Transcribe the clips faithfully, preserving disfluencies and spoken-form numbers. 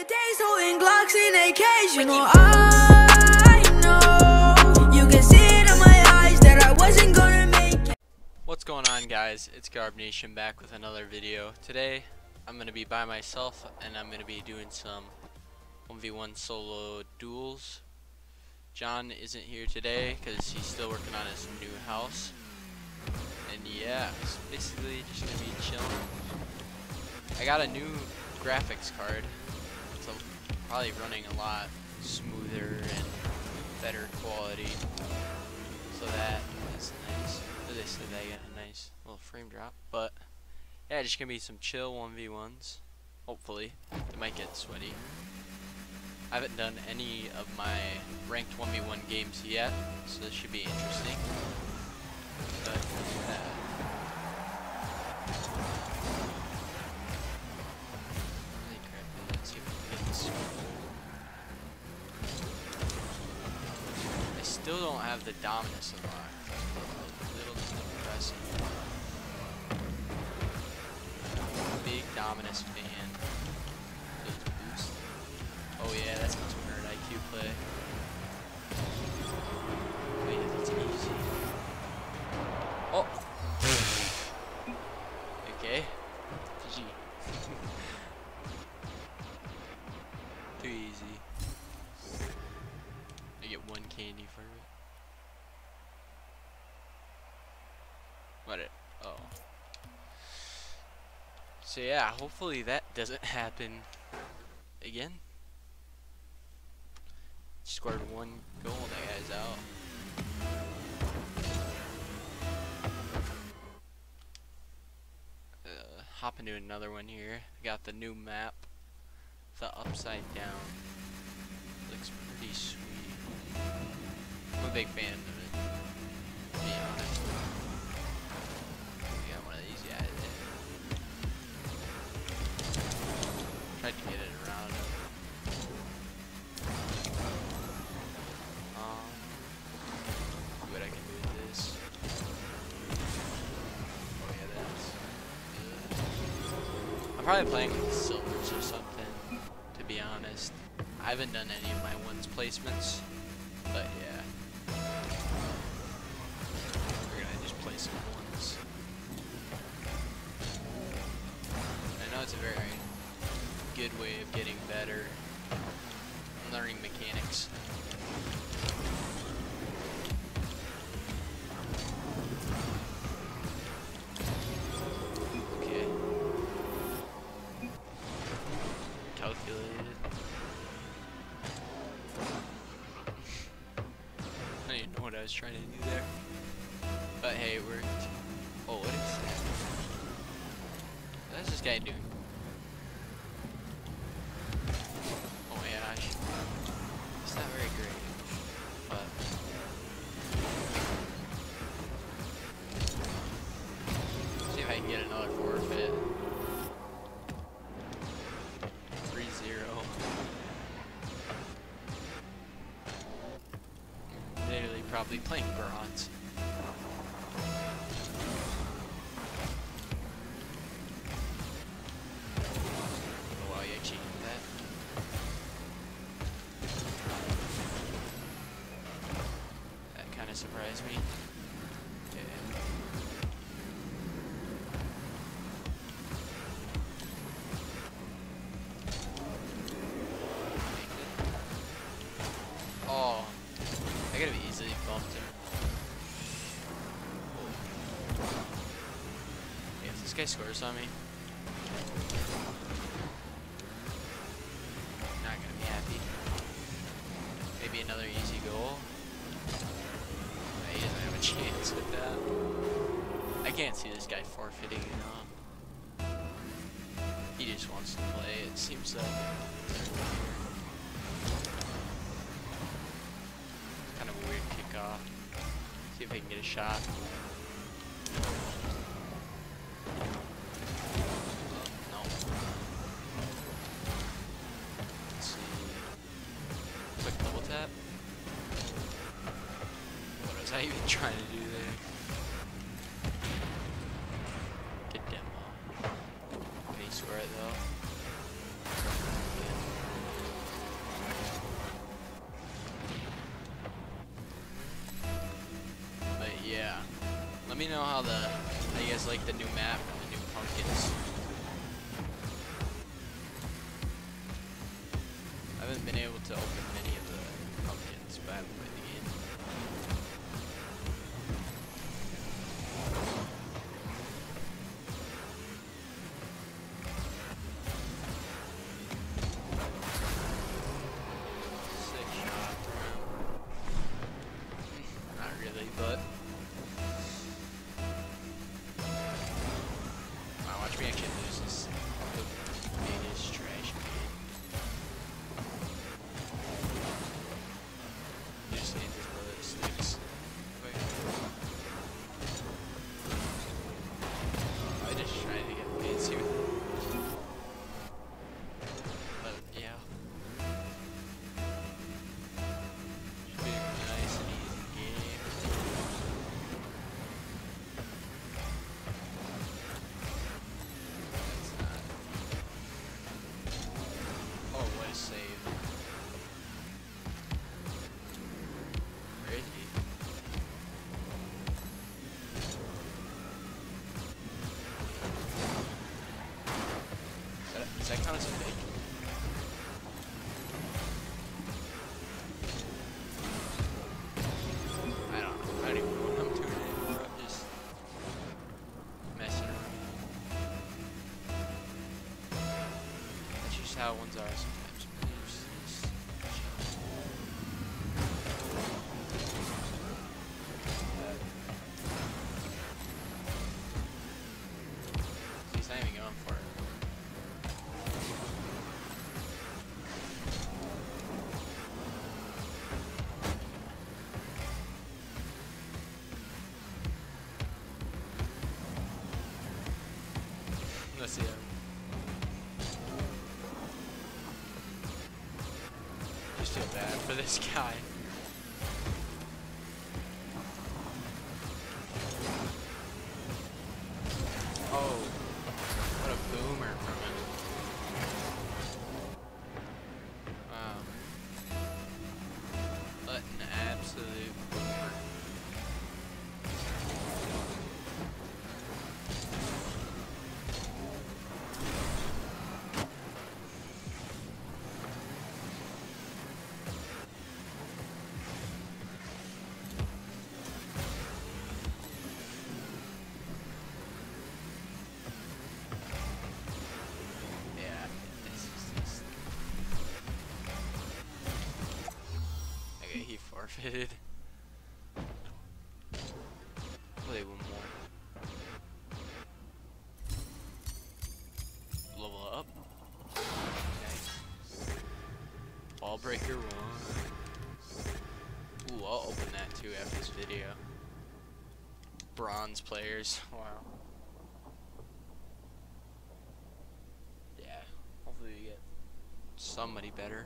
the days holding Glocks and A Ks, you know I know you can see it in my eyes that I wasn't gonna make it. What's going on, guys? It's Garb Nation back with another video. Today I'm gonna be by myself and I'm gonna be doing some one v one solo duels. John isn't here today because he's still working on his new house. And yeah, it's basically just gonna be chilling. I got a new graphics card. It's probably running a lot smoother and better quality. So that is nice. As I said, I got a nice little frame drop. But yeah, just gonna be some chill one v ones. Hopefully. It might get sweaty. I haven't done any of my ranked one v one games yet, so this should be interesting. But uh, I still don't have the Dominus unlocked. A little depressing. Big Dominus fan. Boost. Oh yeah, that's some nerd I Q play. Oh yeah, that's easy. Oh! Okay. G G. Too easy. I get one candy for it. What it? Oh. So yeah, hopefully that doesn't happen again. Scored one goal, that guy's out. Uh, hop into another one here. Got the new map. The upside down. Looks pretty sweet. I'm a big fan of it, to be honest. We got one of these guys in. Tried to get it around him. Um, see what I can do with this. Oh yeah, that's good. I'm probably playing with silvers or something. To be honest, I haven't done any of my ones placements, but yeah, we're gonna just play some ones. I know it's a very good way of getting better. I'm learning mechanics. Okay. Calculated. I don't even know what I was trying to do there. But hey, it worked. Oh, what is that? What's this guy doing? Oh my gosh. It's not very great. But see if I can get another forfeit. three zero. Literally probably playing bronze. Oh wow, you actually did that. That kind of surprised me. Yeah. Oh, I gotta be easily bumped him. Yeah, if this guy scores on me, I'm not gonna be happy. Maybe another easy goal. He doesn't have a chance with that. I can't see this guy forfeiting, you know. He just wants to play, it seems like. Kind of a weird kickoff. See if I can get a shot. Oh, no. Let's see. Quick double tap. What was I even trying to do there? Get demo. Okay, score it though. me know how the, how you guys like the new map and the new pumpkins. I haven't been able to open many of the pumpkins, but I haven't played the game. Sick shot. Not really, but wow, watch me actually lose this. It is trash can. You just need to blow the sticks. Wait. I just trying to get fancy with it. But yeah. Should be a nice and easy game. That's not. Oh, what a save. Where is he? Is that, does that count as a fake? I don't know. I don't even know what I'm doing anymore. I'm just messing around. That's just how ones are sometimes. Just- just chill. He's not even going for it. Let's see him. Just feel bad for this guy. Oh, what a boomer from him. Wow. What an absolute boomer. Yeah, this is just. Okay, he forfeited. Play one more. Level up. Nice. Ball breaker one. Ooh, I'll open that too after this video. Bronze players. Wow. Yeah. Hopefully we get somebody better.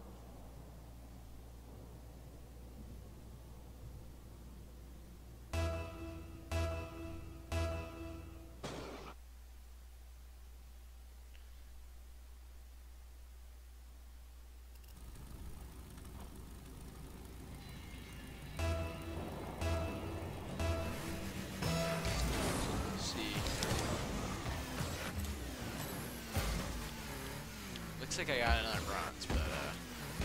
Looks like I got another bronze, but uh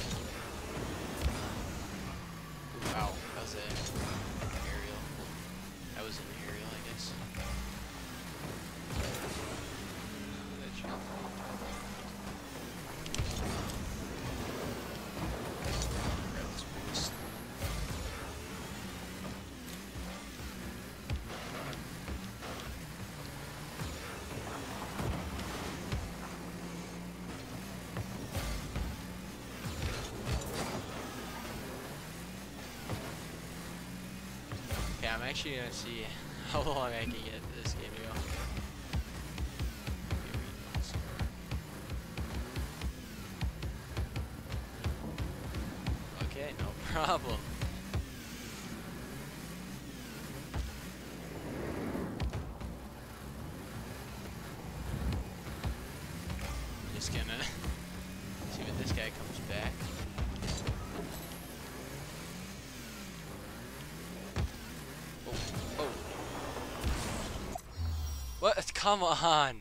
wow, that was an aerial. That was an aerial, I guess. That jump. Grab this boost. Okay, I'm actually gonna see how long I can get this game to go. Okay, no problem. Just gonna see when this guy comes back. Oh, oh. come on.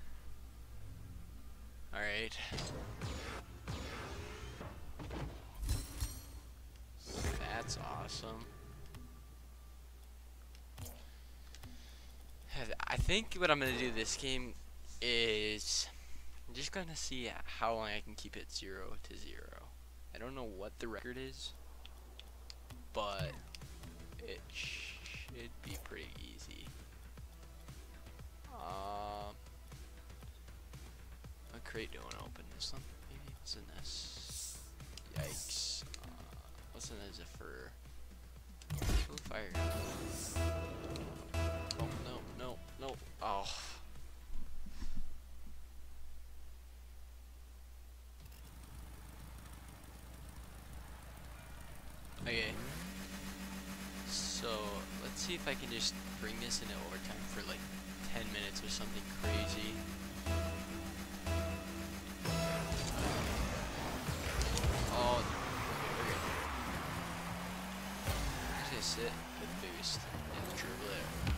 Alright. That's awesome. I think what I'm gonna do this game is I'm just gonna see how long I can keep it zero to zero. I don't know what the record is, but it should be pretty easy. Um, what crate do I want to open? This one, maybe. What's in this? Yikes! Uh, what's in this for? Oh, fire! Oh no, no, no! Oh. Okay, so let's see if I can just bring this into overtime for like ten minutes or something crazy. Oh, we're good, we're good. I'm just gonna sit with boost and dribble it.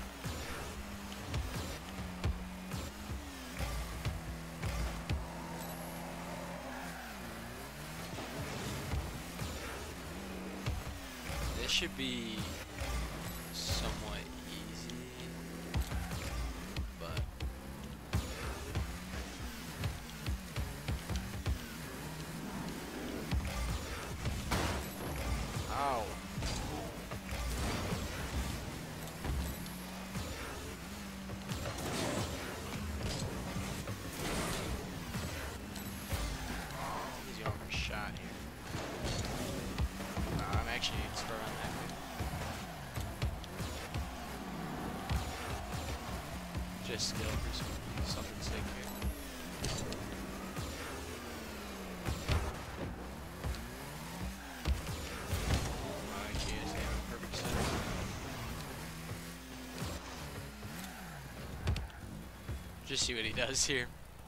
This should be somewhat easy, but ow. He's going for a shot here. Uh, I'm actually expert on that. Just skill for some, something sick here. Oh, jeez, I have a perfect center. Just see what he does here.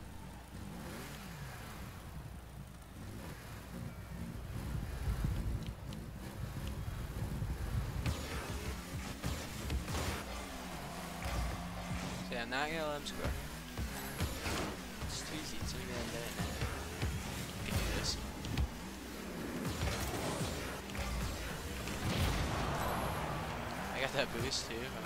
Okay, I'm not gonna let him score. It's too easy, it's only gonna end it. I can do this. I got that boost too. Huh?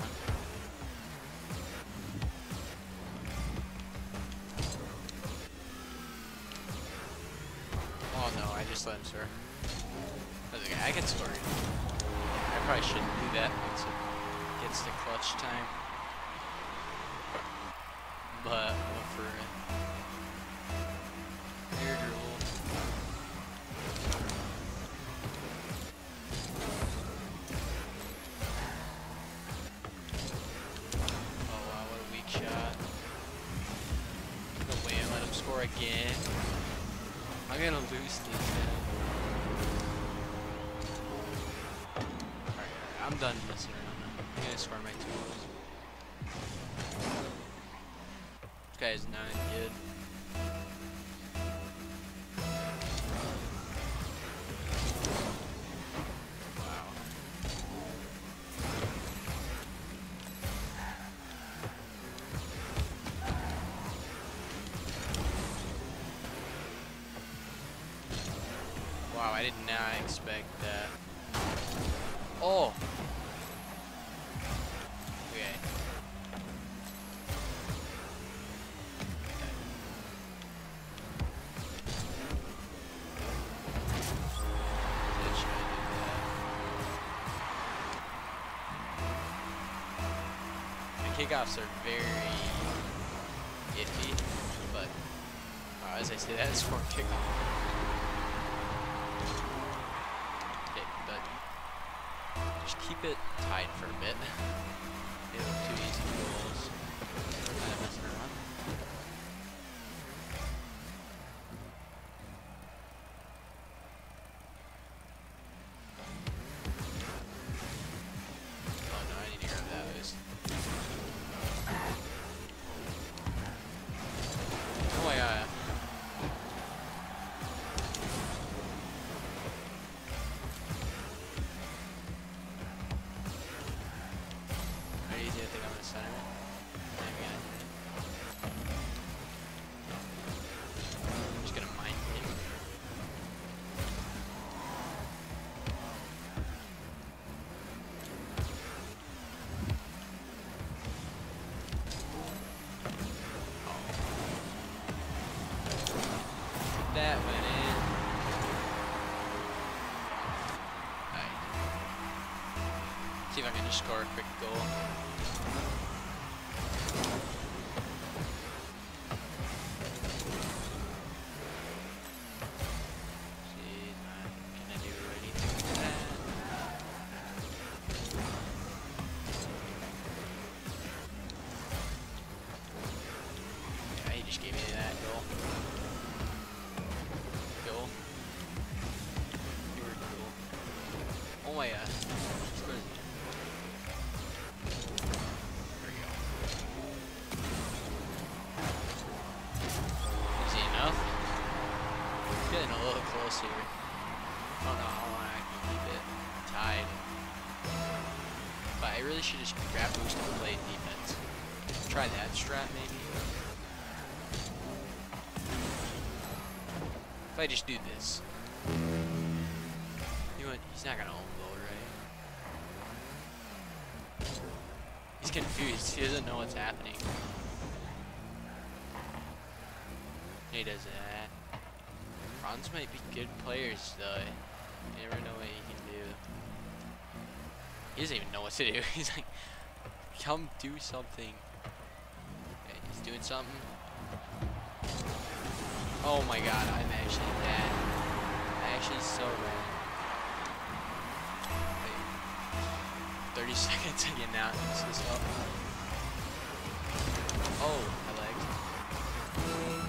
Oh no, I just let him score. I was like, I can score. I probably shouldn't do that once it gets to clutch time. But what for it? Air dribble. Oh wow, what a weak shot. No way I let him score again. I'm gonna lose these now. Alright, I'm done messing around. I'm gonna score my two goals. This guy's not good. Wow. Wow, I did not expect that. Oh! Okay. Kickoffs are very iffy, but uh, as I say that, score kickoff. Okay, but just keep it tied for a bit. They look too easy goals. Kind of messing around. Oh no, I need to grab that boost. Oh my god. Are you gonna think I'm gonna center it? I'm gonna do it. See if I can just score a quick goal. See, can I do anything with that? Yeah, he just gave me that goal. Goal. You were cool. Oh my god. Getting a little close here. I don't know how long I can keep it tied. But I really should just grab boost and play defense. Try that strat maybe. If I just do this. You know what? He's not gonna own goal, right? He's confused. He doesn't know what's happening. He does that. Bronze might be good players though. You never know what he can do. He doesn't even know what to do. He's like, come do something. Okay, he's doing something. Oh my god, I'm actually bad. I'm actually so bad. Wait, thirty seconds again now. Use this up. Oh, I lagged.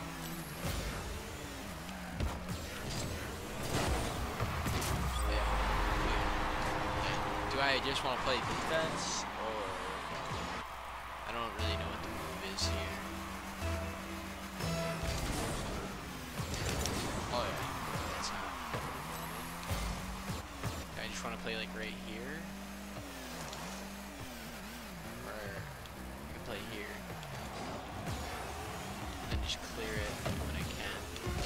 Do I just want to play defense, or I don't really know what the move is here. Oh yeah, that's not. Do I just want to play like right here, or I can play here, and then just clear it when I can.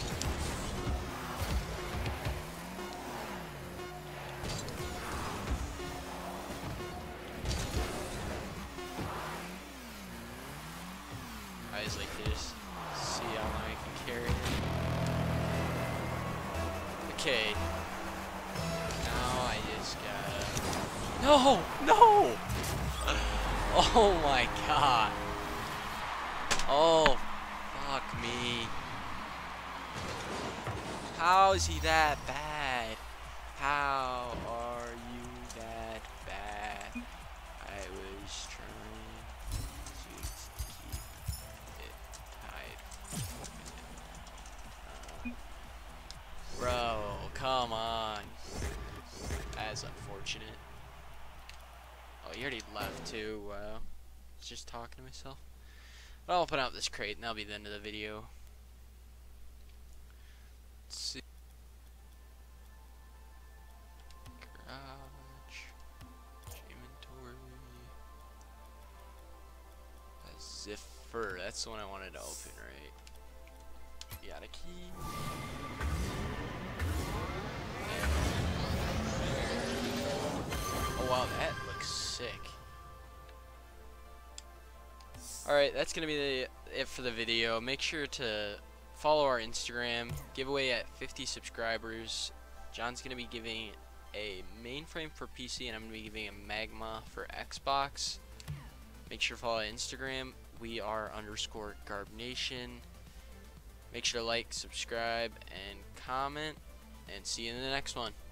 Eyes like this. See how long I can carry it. Okay. Now I just gotta. No! No! Oh my god. Oh, fuck me. How is he that bad? How are you that bad? I was trying to keep it tied. Uh, bro, come on. That's unfortunate. Oh, he already left too. Wow. I was just talking to myself. But I'll open out this crate and that'll be the end of the video. Let's see. Garage. Inventory. A Ziffer. That's the one I wanted to open, right? Got a key. Oh wow, that looks sick. Alright, that's gonna be the, it for the video. Make sure to follow our Instagram. Giveaway at fifty subscribers. John's gonna be giving a mainframe for P C, and I'm gonna be giving a Magma for Xbox. Make sure to follow Instagram. We are underscore GarbNation. Make sure to like, subscribe, and comment. And see you in the next one.